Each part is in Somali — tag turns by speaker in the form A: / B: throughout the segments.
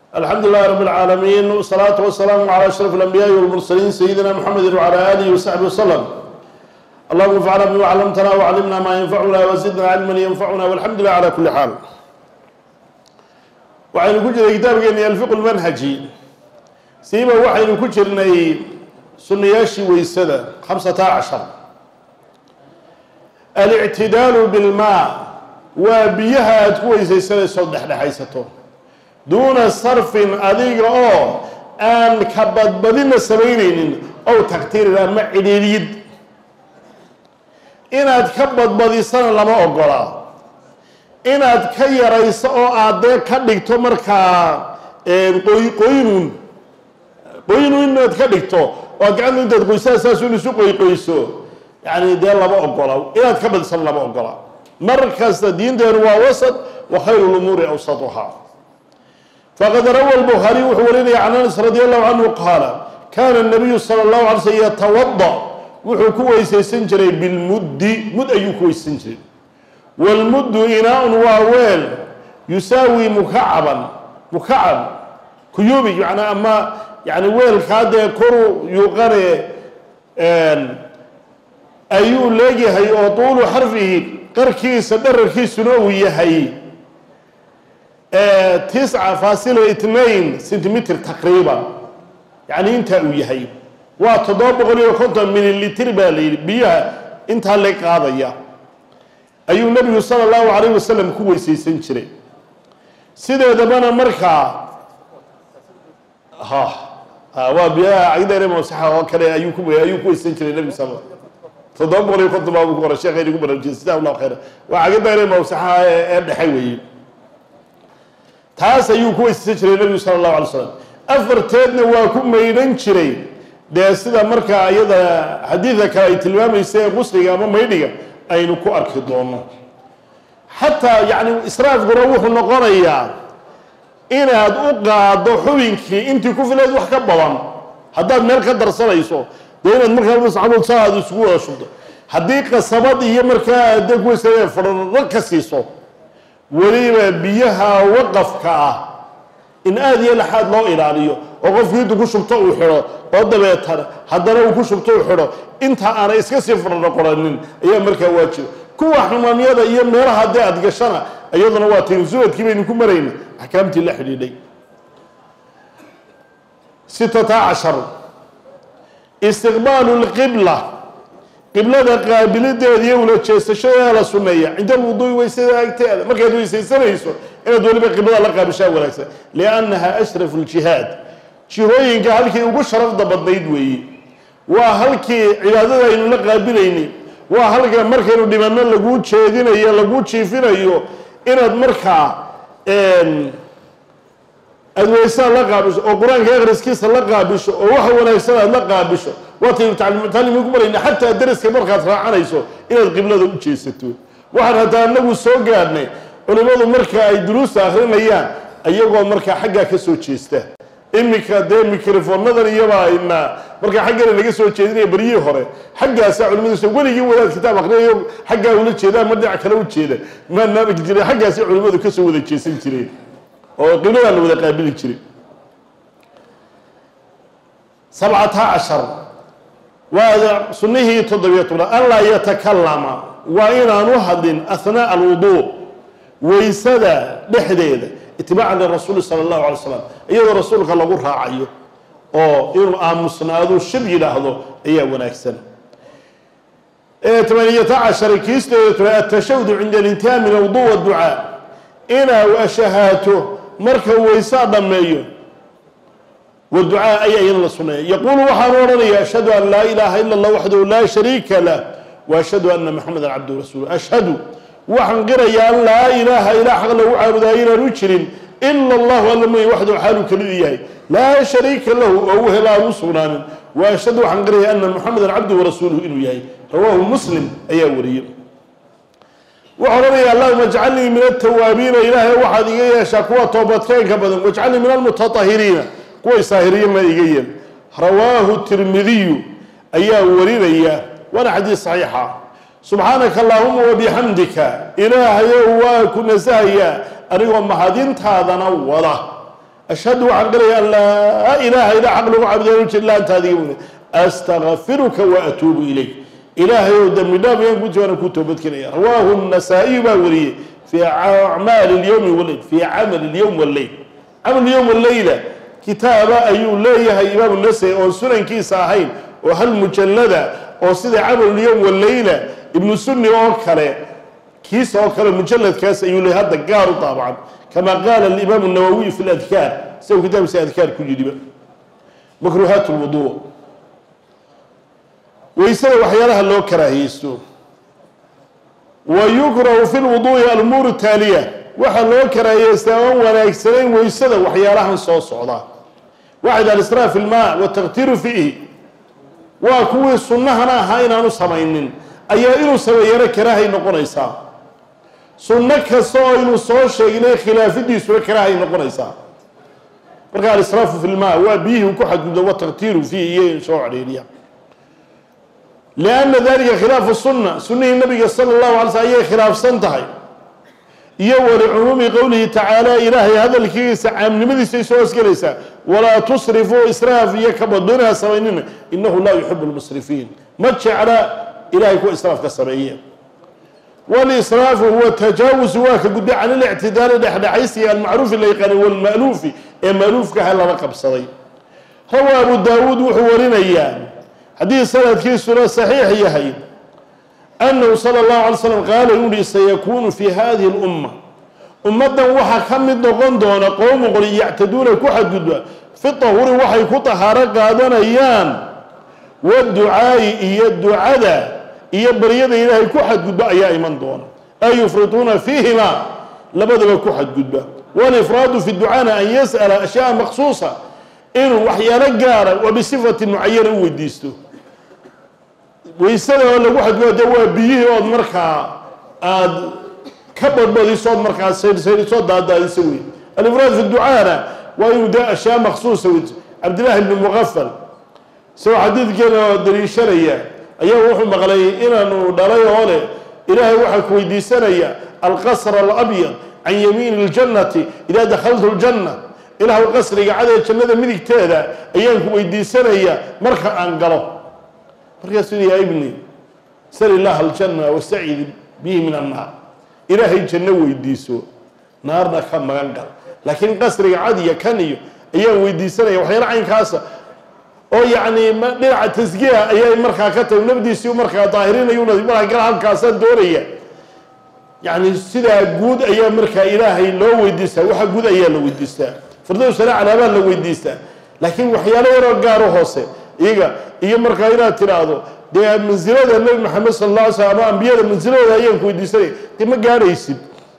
A: الحمد لله رب العالمين والصلاة والسلام على أشرف الأنبياء والمرسلين سيدنا محمد وعلى آله وصحبه وسلم. اللهم انفعنا بما علمتنا وعلمنا ما ينفعنا وزدنا علما ينفعنا والحمد لله على كل حال. وعين كجر كتابك أن الفقه المنهجي سيما وحين كجرني سنياشي ويسدى 15 الاعتدال بالماء وبيها كويس يسدى صدح لحيسته دون صرف أذيك أن كبد بدين سبينين أو تقتير ما عديد إن أتكبد بدي سنة لما أقوله إن أتكير يسأو أدي كدك تمركا قوينون إن أتكدكتو وكأنه أنت تقول ساسون يسوق يقيسو يعني ده لما أقوله إن أتكبد سنة لما أقوله مركز الدين ده هو وسط وخير الأمور أوسطها. فقد روى البخاري وحوريني عن أنس رضي الله عنه قال كان النبي صلى الله عليه وسلم يتوضأ وحكوه يسنجري بالمد مد أيوكو يسنجري والمد إناء واويل يساوي مكعب كيوبي يعني أما يعني ويل كاد كرو يقري أيو لاجي هي طول حرفه قركي صدر كيس نووي هي 9.2 سنتيمتر تقريبا يعني انت ويهي و750 مللتر بالي بيها انت اللي قاديا ايو النبي صلى الله عليه وسلم كو ويسيسن جري sideedabana markaa waa biyaha cagdheere moosaxa oo kale ayuu ku weysan jiray nabi sallallahu alayhi wasallam 750 buu ku qoray sheekhay ugu baraajin sidaa Allah khayr waa cagdheere moosaxa ee dhaxay weeyay taas ayuu ku weysan jiray nabi sallallahu alayhi wasallam afarteedna waa ku meeydhan jiray de sida markaa ayada xadiidka kale ay tilmaamaysa qusriga ama meydhiga aynu ku arki doono حتى يعني إسراف قروح النقرية إن هاد أقعد حوينك أنت كفلت وحكا بضان هذا ملك درس رئيسه دين المركب بس عمل صاد يسوق شد حديقة صبادي هي مركب دقوا سيف فركسيسه وريبة بيها وقف كا إن هذه لحد لا إيرانية وقف يده كشبته وحرا قد بيتها هذا لو كشبته وحرا أنت أنا إسكسي فرنقرنين هي مركب واجب كوا حماميada iyo meelaha hadii aad gashana ayaduna waa tinsuudkii baynu ku marayna ahkaamtii la xiriiday 16 استقبال القبلة قبلة قابلتها iyo ula jeesashada la sumeeyo inta wudu weysada agteeda markaad weysaysanayso inaad waliba qiblada la qaabishaa wanaagsan li'annaha ashraf al-jihad jirooyinka halkii ugu sharafda badnayd weeyii waa halkii cibaadada aynu la qaabilayni waa halka markaynu dhimanno lagu jeedinayo lagu jiifinayo inaad markaa adweysan la qaabisho oo quraanka akhriskiisa la qaabisho oo waxa wanaagsan aad la qaabisho waxa tacliim ku marayna hatta daraska markaad raacanayso inaad qiblada u jeesato waxaan hataa anagu soo gaadnay culimadu marka ay duruusta akhrinayaan ayagoo marka xagga ka soo jeesta imika de mikrofonadan iyaba ina marka xagga laga soo jeedinay bariyii hore xaggaas culimadu soo waligi wadaad kitaab aqriyo xagga ula jeeda ma dhinac kale u jeeda ma naabig jiray xaggaas culimadu ka soo wada jeesan jireen oo qiblada la wada qaabili jiray 17 وهذا سنه تضبيطنا ألا يتكلم وإن نهض أثناء الوضوء ويسدى لحديد اتباعا للرسول صلى الله عليه وسلم أيها الرسول قال الله راعيه أو إنه آمسنا هذا الشبه لهذا أيها ونكسن 18 كيست التشهد عند الانتهاء من الوضوء والدعاء إنا وأشهاته مركب ويساد مايو والدعاء أي إن الصنع يقول وحرورني أشهد أن لا إله إلا الله وحده لا شريك له وأشهد أن محمدا عبده ورسوله أشهد وحنقر يا لا إله إلا حق له عبد إلى رجل إلا الله ولما وحده حاله كليه لا شريك له وهو لا مسلمان وأشهد وحنقر أن محمدا عبده ورسوله إنه يهي رواه مسلم أي وري وحرورني اللهم اجعلني من التوابين إلهي وحد يا شكوى توبتين كبدا واجعلني من المتطهرين كوي ساهرين ما يجين رواه الترمذي أيها ورينيا وانا حديث صحيحة سبحانك اللهم وبحمدك إلهي وكنا ساهيا أريهم محادين تاذنا ولا ashhadu waxaan qiraya an laa ilaaha ilaa xaq lagu caabudayo illa anta adiga mooye astaqfiruka wa atuubu ilayk ilaahay oo dambi dhaaf ayaan ku jawaana ku toobadkelaya rawaahu النasaa'iyu baa wariyey fi acmaali اlyawmi wاllayl fi camali اlyawm wاllayl camal اlyawm wاllayla kitaaba ayuu leeyahay imaamu nasai oon sunankiisa ahayn oo hal mujallada oo sida camal اlyawm wاllayla ibnu sunni oo kale kiisa oo kale mujalladkaas ayuu leeyahay hadda gaar u daabacan kama qaala alimaam الnawawiy fi اladkaar isagu kitaabkiisa adkaar ku yidhiba makruuhaat اlwudu waysada waxyaalaha loo karaahiyeysto wa yukrahu fi lwuduu'i alumuuru taaliya waxaa loo karaahiyeystaa aan wanaagsanayn waysada waxyaalahan soo socda waxid alisraa fi lmaa wataqtiiru fiihi waa kuwii sunnahana ahaa inaanu samaynin ayaa inuu sameeyana karaahay noqonaysaa sunno kasta oo inuu soo sheegnay khilaafidiisuna karaahay noqonaysaa marka alisraafu fi lmaa waa biyihii ku xadgudbo wataqtiiru fiihi iyo soo cedheeriya لأن ذلك خلاف السنة سنة النبي صلى الله عليه وسلم أيه خلاف سنتهي يولي عموم قوله تعالى إلهي هذا الكيس عام لماذا سيسوس كليسا ولا تصرفوا إسراف يكبر دونها سوينين إنه لا يحب المسرفين ماتش على إلهي كو إسراف كالسبعية والإسراف هو التجاوز واك قد عن الاعتدال الحيثي المعروف اللي يقال والمألوف المألوف كهلا رقب صدي روى أبو داود وحورين أيام حديث سنة كيسنا صحيح يهي أنه صلى الله عليه وسلم قال يقول سيكون في هذه الأمة أمتنا وحا كمد نغندون قوم قل يعتدون كحد قدوة في الطهور وحا يكطها رقادنا أيام والدعاء إيا الدعاء إيا بريد إلهي كحد قدوة أيا إيمان دون أي يفرطون فيهما لبدأ كحد قدوة والإفراد في الدعاء أن يسأل أشياء مخصوصة إنه وحيانا قارة وبصفة معينة وديسته ويسأل ولا واحد قال بيه أو مركا كبر بدي صوت مركا سير صوت ده يسوي الإفراد في الدعاء ويودع أشياء مخصوصة عبد الله بن مغفل سوى حديث كان دري شرية أيها وحنا مغلي إنه دراي هون إلهي وحك ويدي سرية القصر الأبيض عن يمين الجنة إذا دخلت الجنة إلهي القصر قاعد الجنة ملك تهدا أيامكم ويدي سرية مركا أنقله مركا سيدي يا ابني سر الله الجنة واستعيذ به من النار إلهي الجنة ويديسو نارنا كم مغنقل لكن قصر عادي كانيو أيام ويدي سرية وحيرا عين كاسة oo yani dhinaca tasgiya ayay markaa ka tahay nabdiisii markaa daahirinayo markaa galaan kaasa dooraya yani sida guud ayaa markaa ilaahay loo weydiistaa waxa guud ayaa la weydiistaa fardo sharaac alaabaa la weydiistaa laakiin waxyaalo yar oo gaar ah hoose iyaga iyo markaa inaad tiraahdo dee manzilada nabi maxamed sallallahu alayhi wasallam ambiyada manziladooda ayaan ku weydiisanay ma gaaraysid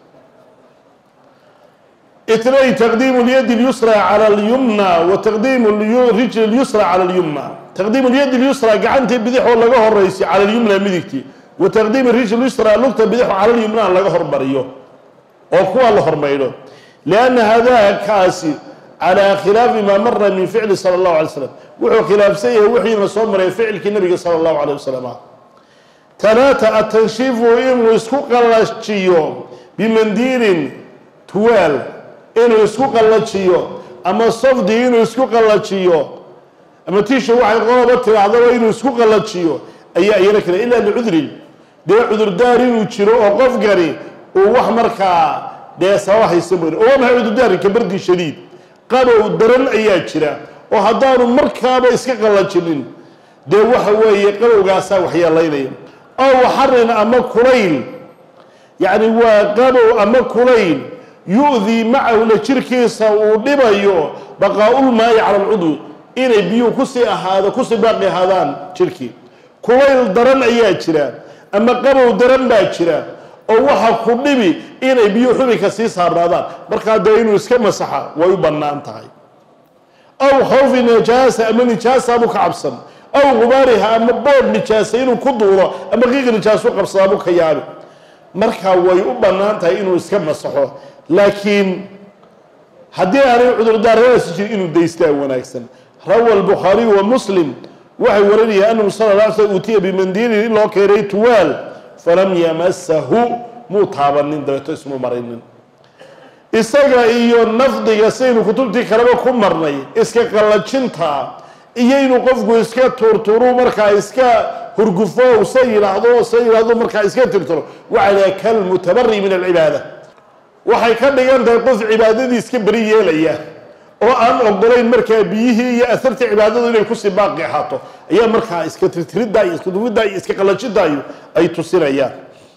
A: اثنين تقديم اليد اليسرى على اليمنى وتقديم الرجل اليسرى على اليمنى تقديم اليد اليسرى قعنتي بدح ولا قهر رئيسي على اليمنى مدكتي وتقديم الرجل اليسرى لقطه بدح على اليمنى لا قهر بريو او كو الله هرميدو لان هذا كاسي على خلاف ما مر من فعل صلى الله عليه وسلم وحو خلاف سيه وحي ما سو مري فعل النبي صلى الله عليه وسلم ثلاثه التنشيف وان اسكو قلاشيو بمنديل توال inuu isku qallajiyo ama safdi inuu isku qallajiyo ama tiisha waxay qoloba tiraahdo inuu isku qallajiyo ayaa iyana kale ilaa lucudri dee cudurdaar inuu jiro oo qof gari uu wax markaa dee sabahaysa mar oo ma cudurdaar ka bardi shadiid qabow daran ayaa jira oo haddaanu markaaba iska qallajinin dee waxa weeye qabowgaasa waxyeelaynaya oo xarin ama kulayl yani waa qabow ama kulayl يؤذي معه لشركيسا ودبايو بقاء الماء على العضو إن بيو كسي هذا كسي باقي هذان شركي كويل درن أيها جرا أما قبو درن با جرا أو وحا كنبي إن بيو حبي كسيس هذان بركا داينو اسكما صحا ويبنى انتهي أو خوف نجاسة أما نجاسة أبوك عبسا أو غبارها أما بور نجاسة إنو كدورة أما غير نجاسة قبصا أبوك يابي marka way u banaantahay inuu iska masaxo laakiin hadii aanay cudur daaraysi jirin inuu deystaa wanaagsan rawi al-bukhari wa muslim waxay warinayaan annahu sallallahu alayhi wasallam utiya bi mandil in loo keenay tuwal falam yamassahu mutabanin dabeeto ismu marinin isaga iyo nafdiga saynu kutubtii kaleba ku marnay iska qallajinta iyo inuu qofku iska tuurtuuru markaa iska hurgufo se yidhaahdo markaa iska tirtiro wacalaa kalmutabari min alcibaada waxay ka dhigan tahay qof cibaadadii iska beri yeelaya oo aan ogolayn markaa biyihii iyo ahartii cibaadadu inay kusii baaqi ahaato ayaa markaa iska tirtiridda iyo iska dufidda iyo iska qallajidaayo ay tusinayaan.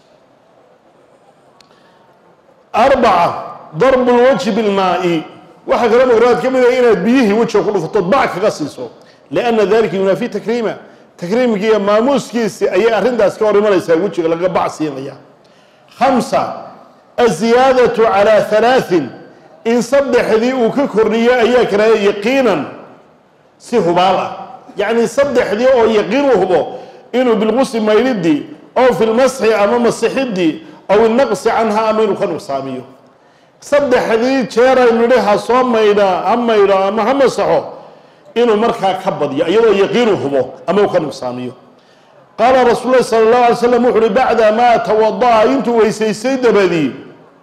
A: 4 darbu lwajhi bilmaa'i waxaa kale muqraad ka mid ah inaad biyihii wejiga ku dhufato bac kaga siiso lianna dalika yunaafi takriima takriimkii iyo maamuuskiisii ayay arrintaas ka hor imanaysaa wejiga laga bac siinaya. 5 aziyaadatu calaa 3 in saddexdii uu ka kordhiyo ayaa karaaya yaqiinan si hubaal ah yacni saddexdii oo yaqiin u hubo inuu bilqusli maydhidii oo fi lmasxi ama masixidii aw inaqsi canha ama inuu ka nuqsaamiyo saddexdii jeer aynu nidhi ha soo maydho ama ha masaxo inuu markaa ka badyo iyadoo yaqiinu hubo ama uu ka nuqsaamiyo. qaala rasuul lahi sala allahu alay slam wuxu uhi bacda maa tawada'a intuu weysaystay dabadii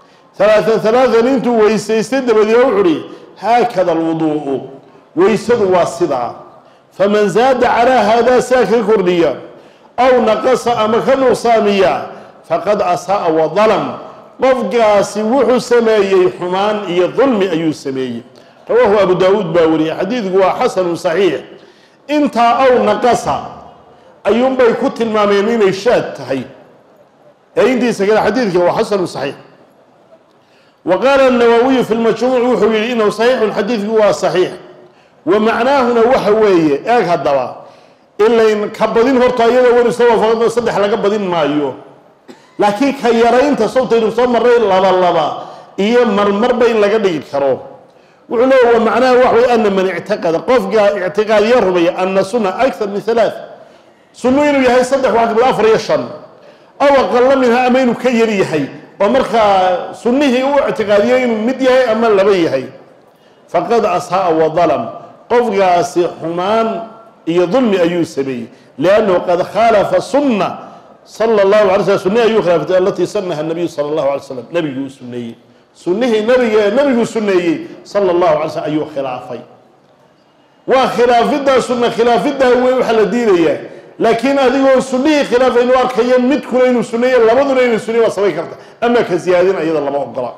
A: 3 intuu weysaystay dabadii wuxu uhi haakada alwuduu'u weysadu waa sidaa faman zaada calaa haadaa saa ka kordhiya aw naqasa ama ka nuqsaamiya faqad asa'a wadalam qofkaasi wuxuu sameeyey xumaan iyo dulmi ayuu sameeyey. rawaahu abu daawuud baa wariyay xadiidku waa xasanu saxiix intaa aw naqasa ayuunbay ku tilmaameen inay shaad tahay ee intiisa kale xadiidka waa xasanu saxiix. wa qaala الnawawiyu fi lmajmuuc wuxuu yihi inahu saxiixun xadiidku waa saxiix wa macnaahuna waxa weeye eeg haddaba ilayn ka badin horta iyadoo wan isla waafaqan 3 laga badin maayo laakiin ka yaraynta sabtaynu soo marray 2 iyo marmarba in laga dhigi karo wuxuu leeyahay wa macnaha wax way anna man ictaqada qofka ictiqaadiya rumeeya anna sunna akthar min 3 sunnu inuu yahay 3 wax bil 4 iyo 5 aw aqalla minha ama inuu ka yar yahay oo markaa sunnihii uu ictiqaadiyay inuu mid yahay ama 2 yahay faqad asaa wa dhalam qofkaasi xumaan iyo dulmi ayuu sameeyey liannahu qad khalafa sunna sala allahu alay slam sunnihi ayuu khilaaftay alatii sannaha nabiyu sala allahu alay slam nabiguu u sunneeyey sunnihii nabiguu sunneeyey sala allahu alay slam ayuu khilaafay waa khilaafiddaa sunna khilaafiddaa wey waxaa la diidayaa laakiin adigoo sunnihii khilaafaynu arkayo midkuna inuu sunneeye labaduna inuu sunneeye waa samayn karta ama ka siyaadin iyada lama ogola.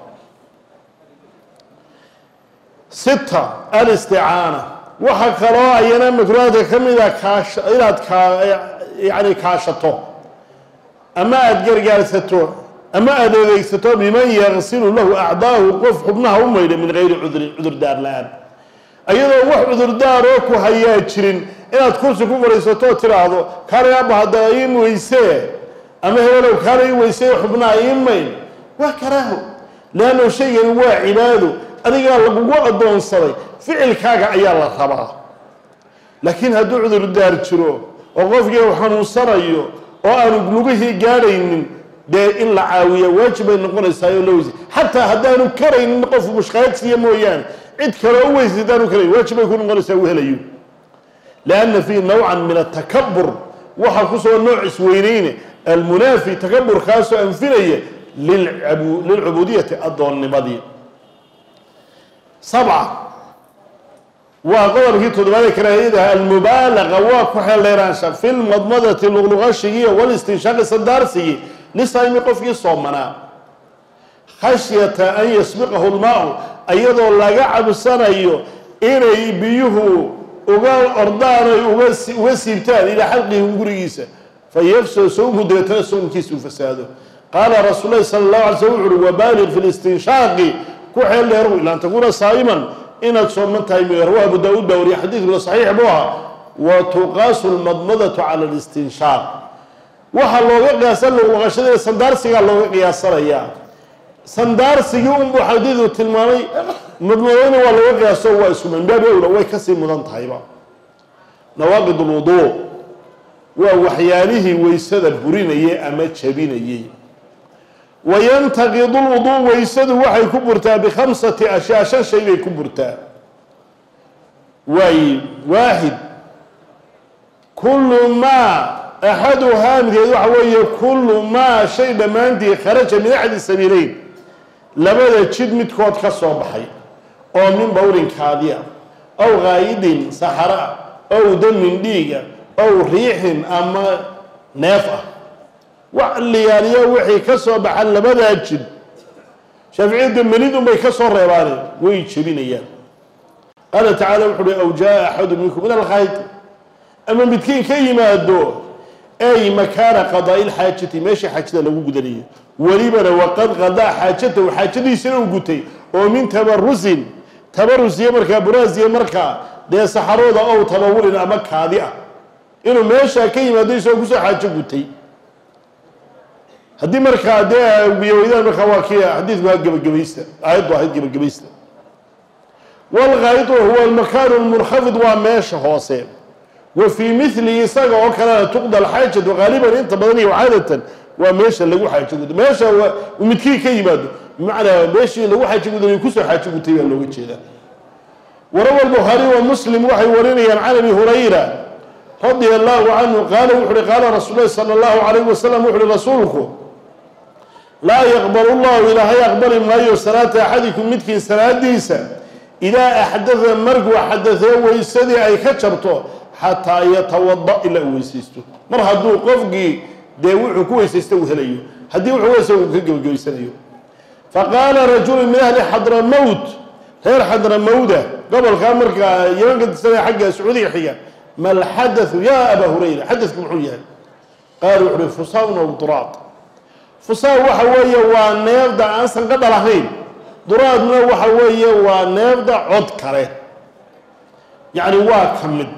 A: 6 alisticaana waxaa kaloo ayana makruuhaadka ka mid a inaad yani kaashato ama aada gargaarsato ama aada adeegsato biman yaqsilu lahu acdaahu qof xubnaha u maydha min gayri cudrin cudurdaar la-aan ayadoo wax cudurdaaroo ku hayaa jirin inaad kursi ku fadhiisato oo tidhaahdo kaanay abba hadda iin weysee ama hebelow kaana ii weysee xubnaha iin mayn waa karaaho leanno shaygani waa cibaado adigaa lagugu addoonsaday ficilkaaga ayaa la rabaa. laakiin hadduu cudurdaar jiro oo qofkii uu xanuunsanayo oo aanu lugihii gaadhaynin dee in la caawiya waajib bay noqonaysaa oo la weysa xataa haddaanu karaynin qofku mushqaadsiiya mooyaane cid kaleo u weysay haddaanu karayn waajib bay ku noqonaysaa uu helayo lianna fiihi nawcan min atakabur waxaa kusoo nooc isweyneyne almunaafi takaburkaasoo anfinaya lilcubuudiyati addoonnimadii. 7 waa qodobkii 7 karaahiyada almubaalaqa waa ku xeeldheeraansha fi lmadmadati luqluqashigii walistinshaaqi sandaarsigii lisaaymi qofkii soomanaa khashyata an yasbiqahu lmaau iyadoo laga cabsanayo inay biyuhu uga ordaan oy uga siibtaan ilaa xalqihim gurigiisa fayafsado sawmuhu dabeetana sawmkiisa uu fasaado. qaala rasuul lahi sala allahu alay slm wuxu uhi wabaaliq fi listinshaaqi ku xeel dheerow ilaa an takuuna saa'iman inaad sooman tahay mooye rawaa abu daawuud baa wariya xadiidkuna saxiix buu ahaa wa tuqaasu lmadmadatu cala alistinshaaq waxaa looga qiyaasan luqluqashada sandaarsigaa looga qiyaasanayaa sandaarsigii unbuu xadiidu tilmaamay madmadayna waa looga qiyaaso waa isku min baabi awla way kasii mudan tahayba. nawaaqid ulwuduu waa waxyaalihii weysada burinayay ama jabinayay wayantaqidu lwuduu weysadu waxay ku burtaa bikhamsati ashyaa 5 shay bay ku burtaa. waay 1 kullu maa axaduhaa midkeed waxa weeye kullu maa shay dhammaantii kharaja min axadi sabiileyn labada jid midkood ka soo baxay oo min bawlin kaadiya aw ghaayidin saxara aw damin dhiiga aw riixin ama neef ah wax liyaaliyo wixii ka soo baxa labada jid shaaficiyadu melidun bay ka soo reebaan way jebinayaan qaala tacaala wuxuu aw jaa axadu minkum min alkhayd ama midkiin ka yimaado ay makaana qadaa'i lxaajati meeshii xaajada lagu gudanayo welibana waqad qadaa xaajatahu xaajadiisana u gutay oo min tabarusin tabarusiya markaa buraasiya markaa dee saxarooda ow tabawulin ama kaadi ah inuu meeshaa ka yimaado isagoo kusoo xaajo gutay haddii markaa dee biyoweydaan markaa waa kii xadiidku ha gebagabaysta aayaddu ahayd gebagabaysta walghaayidu huwa almakaanu lmunkhafid waa meesha hoose wa fii milihi isaga oo kalena tuqda alxaajatu qaaliban inta badan iyo caadatan waa meesha lagu xaajo guto meesha midkii ka yimaado bimacnaa meeshii lagu xaajo gudanay kusoo xaajo gutay baa looga jeedaa warawa albukhaari wa muslim waxay warinayaan can abi hurayra radia allahu canhu qaala wuxu uhi qaala rasuul lahi sala allahu calayhi wasalam wuxu uhi rasuulku laa yaqbalu llahu ilaahay aqbali maayo salaata axadikum midkiin salaadiisa idaa axdada markuu xadadee weysadii ay ka jabto xataa yatawada ilaa uu weysaysto mar hadduu qofkii dee wuxuu ku weysaysta uu helayo haddii wuxuu weysa uu ka gebagabaysanayo faqaala rajulu min ahli xadramawt reer xadramawda gobolkaa markaa yaman ka tirsanaya xagga sacuudiga xiga ma alxadathu yaa abaa hurayra xadadku muxuu yahay qaala wuxu uhi fusaun aw duraad fusaa waxa weeye waa neefda aan sanqadha lahayn duraadna waxa weeye waa neefda cod kale yacni waa ka mid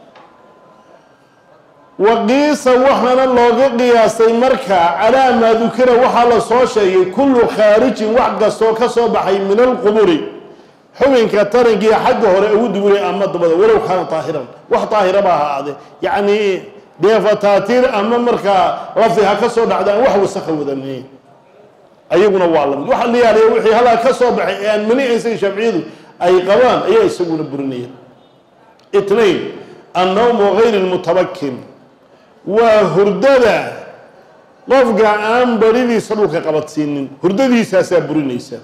A: waqiisa waxaana looga qiyaasay markaa calaa maa dukira waxaa la soo sheegay kullu khaarijin wax kastoo ka soo baxay min alquburi xubinka tarankiiya xagga hore ugu duwinay ama dabada walow kaana daahiran wax daahira ba ha ahaadee yacni dee fataatiir ama markaa lafiha ka soo dhacdaan wax wasakha wadanayn ayaguna waa lamid waxa la yaaliya wixii halaa ka soo baxay ee aan manicinsa shaaficiyadu ay qabaan ayaa isaguna burinaya itnayn annawmu gayri lmutabakin waa hurdada qofka aan baridiisa dhulka qabadsiinin hurdadiisaasaa burinaysa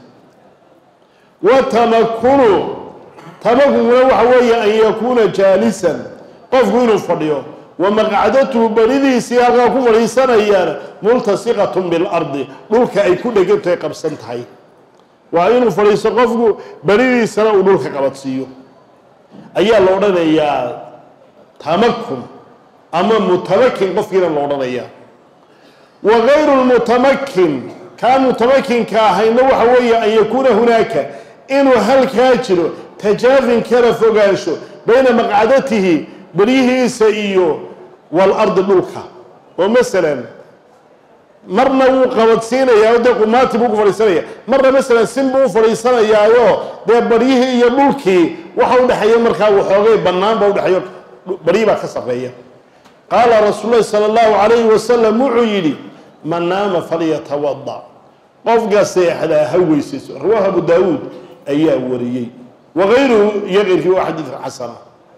A: wa tamakunu tamakunkuna waxa weeye an yakuuna jaalisan qofku inuu fadhiyo wa maqcadatuhu baridiisii halkaa ku fadhiisanayaan multasiqatun bilardi dhulka ay ku dhegantahay qabsan tahay waa inuu fadhiisto qofku baridiisana uu dhulka qabadsiiyo ayaa la odhanayaa tamakun ama mutamakin qofkiina la odhanayaa wa gayru lmutamakin kaan mutamakinka ahayna waxa weeye an yakuuna hunaaka inuu halkaa jiro tajaafin kala fogaansho bayna maqcadatihi baryihiisa iyo walardi dhulka oo masalan marna wuu qabadsiinayaa dee qumaati buu ku fadhiisanaya marna masalan sin buu u fadhiisanayaayo dee baryihii iyo dhulkii waxa udhexeeya markaa waxoogay bannaan ba udhexeeyo baryi baa ka sarreeya qaala rasuul lahi sala allahu calayhi wasalam wuxuu yidhi man naama falyatawada qofka seexdaa ha weysayso rawaahu abu daawuud ayaa wariyey wagayruhu iyo keyrkii waa xadiid xasana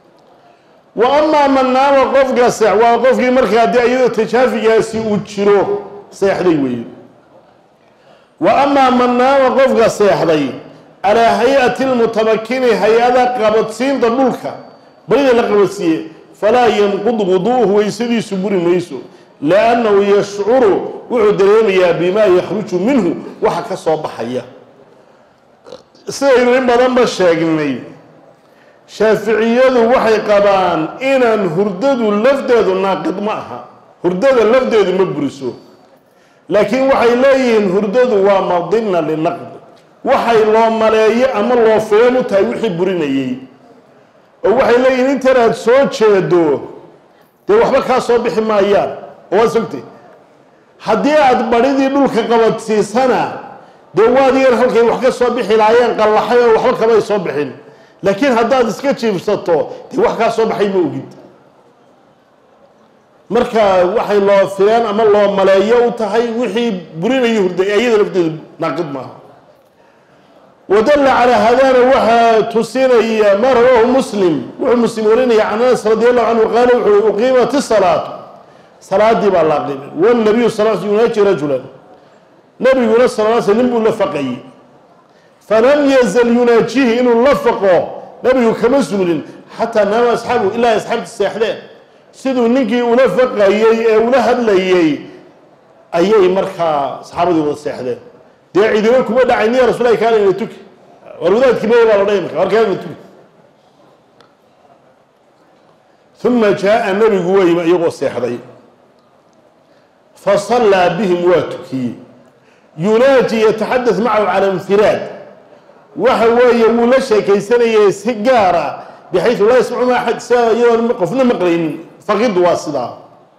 A: wa amaa man naama qofka seex waa qofkii markaa dee iyadoo tajaafigaasi uu jiro seexday weeye wa amaa man naama qofka seexday calaa hay-ati lmutamakini hay-ada qabadsiinta dhulka barida la qabadsiiye falaa yanqud wuduuhu weysadiisu buri mayso liannahu yashcuru wuxuu dareemayaa bimaa yakhruju minhu waxa ka soo baxaya sidaynu in badanba sheegnay shaaficiyadu waxay qabaan inaan hurdadu lafdeedu naaqid ma aha hurdada lafdeedu ma buriso laakiin waxay leeyihiin hurdadu waa madina linaqd waxay loo maleeyo ama loo filan u tahay wixii burinayey oo waxay leeyihiin intan aad soo jeedo dee waxba kaa soo bixi maayaan oo waad sogtay haddii aad baridii dhulka qabadsiisana dee waadigan halkay wax ka soo bixi lahaayeen qallaxay oo waxba kamay soo bixin laakiin haddaad iska jiibsato dee wax kaa soo baxay ma ogid marka waxay loo filaan ama loo maleeyo u tahay wixii burinaya hurda iyada lafteedu naaqid maaha wadalla calaa hadana waxaa tusinaya ma rawaahu muslim wuxuu muslim warinaya can anas radi allahu canhu qaala wuxuu uqiimat isalaatu salaadii baa la aqimay wanabiyu sal l yunaaji rajulan nabiguna sal l sl nin buu la faqayey فلم يزل يناجيه إنه لفقه نبي كما سولين حتى نام أصحابه إلا أصحاب الساحلين سيدو ننكي ولفق أيي ولهد ليي أيي مرخى أصحابه دي الساحلين دي عيدوكم ودعيني رسول الله كان ينتوك والوذات كبيرة والله يمكن وكان ينتوك ثم جاء النبي قوي ما يغوى الساحلين فصلى بهم واتكي يناجي يتحدث معه على انفراد وهو يقول شيء كيسنة يسجارة بحيث لا يسمع ما أحد قفنا مقرين فقد واصلا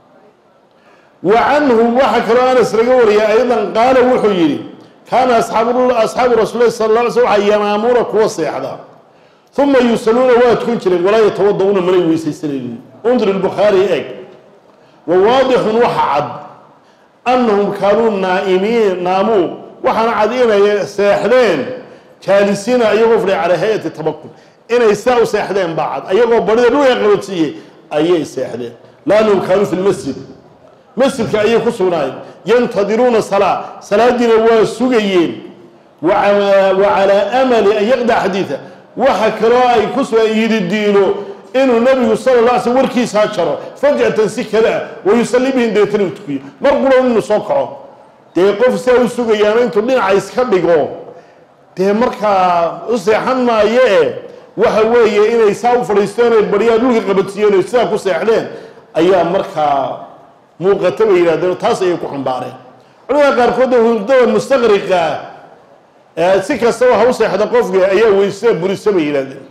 A: وعنه وحكى أنس رجوري أيضا قال وحيري كان أصحاب رسول الله صلى الله عليه وسلم ينامون كوصي هذا ثم يصلون واتكون ولا يتوضؤون من ويسيسلين انظر البخاري اك وواضح وحد أنهم كانوا نائمين ناموا وحنا عادين ساحلين جالسين أيغفر على هيئة التبكر إن يساووا ساحلين بعض أيغفر بريد لو يغلطيه أي ساحلين لأنهم كانوا في المسجد مسجد كأي كسوناين ينتظرون صلاة دينا والسجيين وعلى أمل أن يقضى حديثه وحكرا أي كسوة يدينه إنه النبي صلى الله عليه وسلم وركيس هاتشره فجأة سكلا ويصلي بهم ديتني وتكوية مرقلوا إنه صقعوا تيقف ساوي السجيان أنتم لين عايز خبقوا تي مركا أصيحان ما إيه وحوية إنه يساو فريستان البريا لوكي قبطسيون يساكو سيحلين أيام مركا موقتوا إلى دون تاسع يكون حنبارين على قاركوده هو المستغرق سكة سوا هوسي حدا قفقه أيام ويساب بريساب إلى دون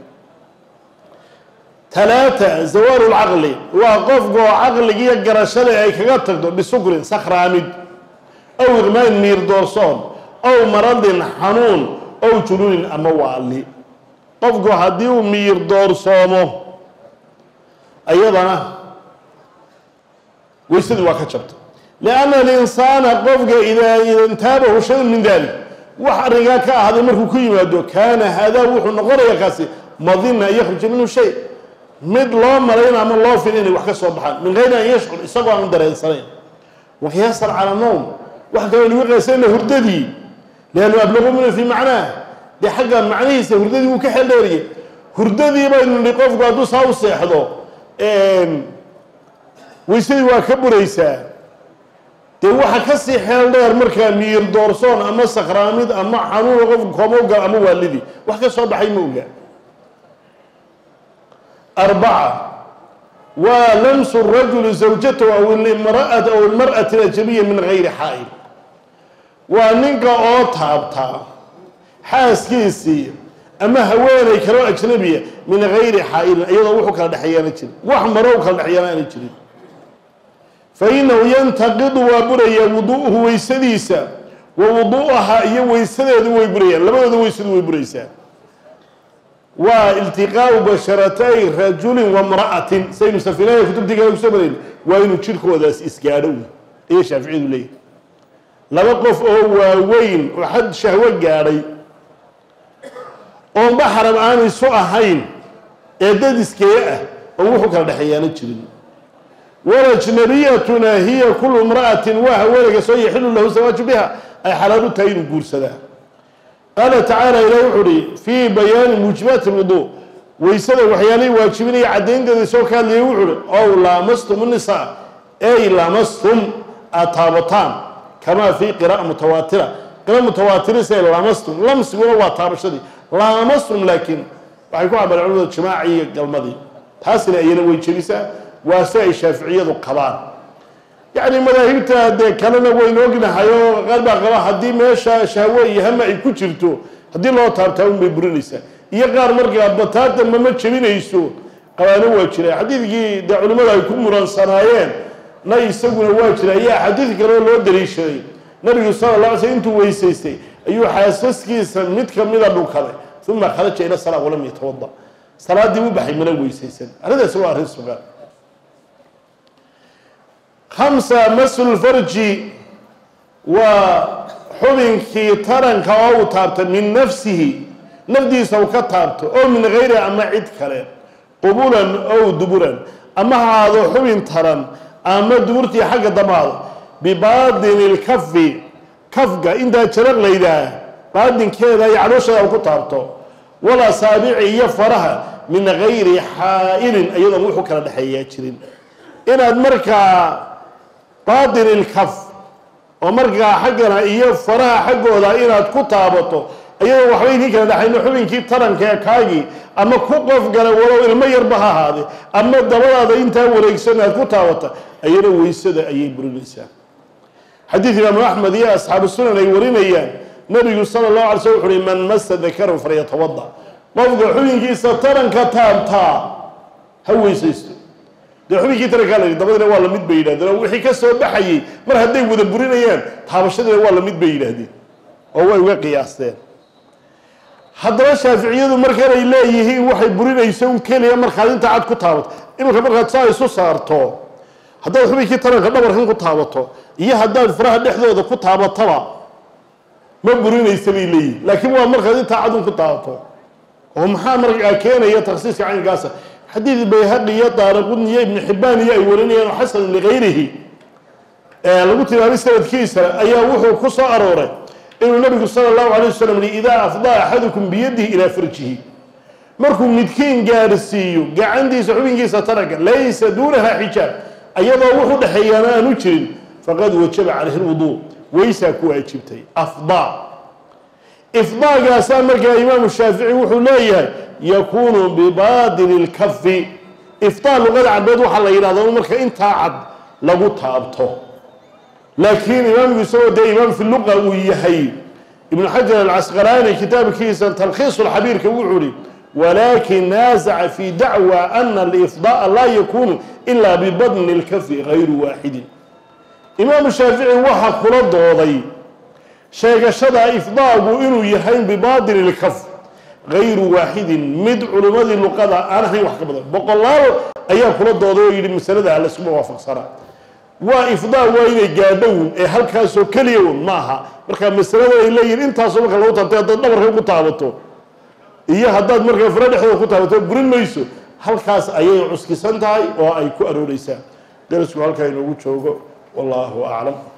A: 3 زوال العقل وقفقه عقل يقرأ شلع أي كغطق بسكر صخر عمد أو إغمان مير دورسون أو مرض حنون أو جنون أموالي قفقه هديو مير دورسونه أيضا ويسد وكتشبت لأن الإنسان قفقه إذا انتابه شيء من ذلك وحرقاك هذا مركو كيما كان هذا وحو نقر يقاسي مظن يخرج منه شيء مد الله ملايين من الله في إني وحكا صبحان من غير أن يشعر يسقوا من درين صلين ويسر على النوم وحكا أن يوقع سينه هرددي لأنه أبلغوا منه في معناه دي حقا معنيه هرددي وكحل داري هرددي بين اللي قفقه دوس هاوسي حضو ويسيد وكبر يسا دي وحكا سي حيال دار مركا مير دورسون أما سخراميد أما حانون وقفق كوموغا أما والدي وحكا صبحي موغا 4 ولمس الرجل زوجته أو المرأة الأجنبية من غير حائل وننقى أوتابتا حاسكيسي أما هواني كرو أجنبية من غير حائل أيضا وحو كان دحيانا جري وحمرو كان دحيانا جري فإنه ينتقض وبري وضوءه ويسديسا ووضوءها هي ويسدد ويبريا لما ويسد ويبريسا والتقاء بشرتي رجل وامرأة سيد سفينة كتب تقال سبرين وين تشركوا ذا إسكارون إيش أفعلوا ليه لما قف هو وين وحد شهوة قاري ومبحر معاني سوء هين إعداد إسكاء ووحوك الدحيانة تشرين ورجنبيتنا هي كل امرأة وهو يحل له زواج بها أي حلال تاين قرصدا قال تعالى إلى وحري في بيان موجبات الوضوء ويسد وحيالي واجبين عدين قد سوكا لي وحري أو لامستم النساء أي لامستم أطابطان كما في قراءة متواترة قراءة متواترة سيئ لامستم لمس قولوا أطاب الشدي لامستم لكن وحيكون عبر العلوة الجماعية الماضي تحسن أينا ويجلسة واسع الشافعية القبان يعني مذاهبته دي كاننا وينوغنا حيو غالبا قبا حدي ميشا شهوة يهمع يكوشرتو حدي الله تابتاون ببرنسا يقار مرقا بطاتا مما تشبين يسو قوانا واجرا حديثكي دي علماء يكون مرانسانايين نا يساقون واجرا يا حديثك لو دريشي نبي صلى الله عليه وسلم انتو ويسيستي ايو حاسسكي سميتك ميدا بوكالي ثم خرج الى الصلاة ولم يتوضا صلاة دي مباحي من ويسيسن هذا سواء رسوغا 5 مس الفرج وحبنكي ترنك أو تابت من نفسه نفدي سوك تابت أو من غير أما عد كلام قبولا أو دبرا أما هذا حبن ترن أما دبرتي حق دمار بباطن الكف كفقة إن ده شرق ليدا qaadinkeeda iyo cadhooshada ku taabto wala saabici iyo faraha min gayri xaa'ilin iyadoon wuxuu kala dhexeeyaa jirin inaad markaa baadin ilkaf oo markaa xaggana iyo faraha xaggooda inaad ku taabato iyadoo waxba idin kala dhexayno xubinkii taranka ee kaagii ama ku qof gala walow ilmo yarba ha ahaade ama dabadaada intaa wareegsan aad ku taabata ayana weysada ayay burinaysaa xadiid imaamu axmed iyo asxaabu sunan ay warinayaan nabigu sala allahu alay slm wuxu uhi man masa dakaran falyatawada qofka xubinkiisa taranka taabtaa ha weysaysto dee xubinkii tarankaa la yidhi dabadina waa la mid bay yidhahdeen oo wixii ka soo baxayey mar hadday wada burinayaan taabashadina waa la mid bay yidhaahdeen oo way uga qiyaasteen haddaba shaaficiyadu markanay leeyihiin waxay burinaysa un keliya markaad inta cad ku taabato iminka markaad saa isu saarto haddaad xubinkii taranka dhabarkan ku taabato iyo haddaad faraha dhexdooda ku taabataba ma burinaysa bay leeyihin laakiin waa markaad intaa cad un ku taabato oo maxaa markaa keenaya takhsiiska caynkaasa xadiid bayhaqi iyo daaraqudni iyo ibnu xibbaan iyo ay warinayaan oo xasan ligayrihi lagu tilmaamay sanadkiisa ayaa wuxuu ku soo arooray inuu nabigu sala allahu alay wasalam yihi idaa afdaa axadukum biyadihi ilaa farjihi markuu midkiin gaarsiiyo gacantiisa xubinkiisa taranka laysa duunaha xijaab ayadoo wuxu dhexeeyaana aanu jirin faqad wajaba calayhi lwuduu weysaa ku waajibtay afdaa ifdaagaasaa markaa imaamu shaafici wuxuu leeyahay yakuunu bibaadini lkafi ifdaa luqada cabeed waxaa la yidhahdaa marka intaa cad lagu taabto laakiin imaamku isagoo dee imaam fi luqa uu yahay ibnu xajar alcasqalaani kitaabkiisa talkhiisu lxabiirka wuxuu ihi walakin naasaca fi dacwa ana alifdaaa laa yakunu ila bibadni lkafi gayru waaxidin imaamu shaafici waxaa kula dooday sheegashada ifdaagu inuu yahay bibaadini lkaf gayru waaxidin mid culimmadii luqada aan ahayn wax ka badan boqolaal ayaa kula dooday oo yidhi masalada laskuma waafaqsana waa ifdaa waa inay gaadhown ee halkaasoo keliya un ma aha markaa masalada ay leeyihin intaasoo marka lagu taabtay haddaad dhabarka ku taabato iyo haddaad markaa fara dhexdooda ku taabato burin mayso halkaas ayay cuskisan tahay oo ay ku arooreysaa darasku halkaa inoogu joogo wallaahu aclam